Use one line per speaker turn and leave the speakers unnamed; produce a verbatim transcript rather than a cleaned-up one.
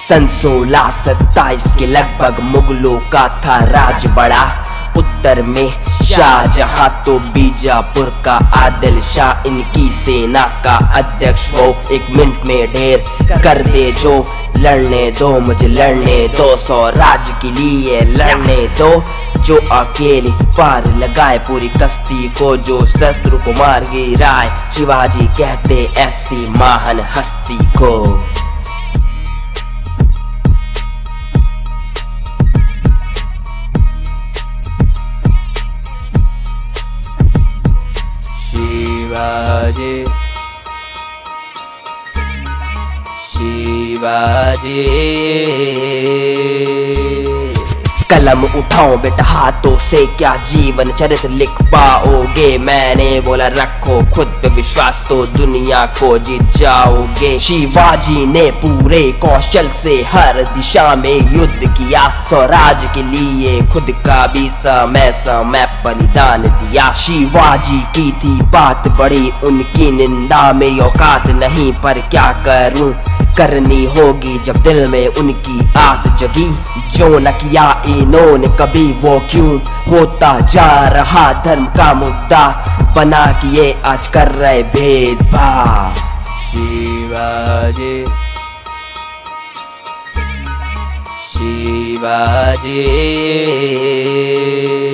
सन सोलह सत्ताईस के लगभग मुगलों का था राज बड़ा। उत्तर में शाहजहां तो बीजापुर का आदिल शाह इनकी सेना का अध्यक्ष। वो एक मिनट में ढेर कर दे जो लड़ने दो, मुझे लड़ने दो, स्वराज के लिए लड़ने दो। जो अकेले पार लगाए पूरी कश्ती को, जो शत्रु को मार गिराए, शिवाजी कहते ऐसी महान हस्ती को। शिवाजी शिवाजी कलम उठाओ बेटा हाथों से, क्या जीवन चरित्र लिख पाओगे। मैंने बोला रखो खुद पे विश्वास तो दुनिया को जीत जाओगे। शिवाजी ने पूरे कौशल से हर दिशा में युद्ध किया, स्वराज के लिए खुद का भी समय समय बलिदान दिया। शिवाजी की थी बात बड़ी, उनकी निंदा में औकात नहीं, पर क्या करूं करनी होगी जब दिल में उनकी आस जगी। जो न किया इन्होंने कभी वो क्यों होता जा रहा धर्म का मुद्दा बना कि ये आज कर रहे भेदभाव। शिवाजी शिवाजी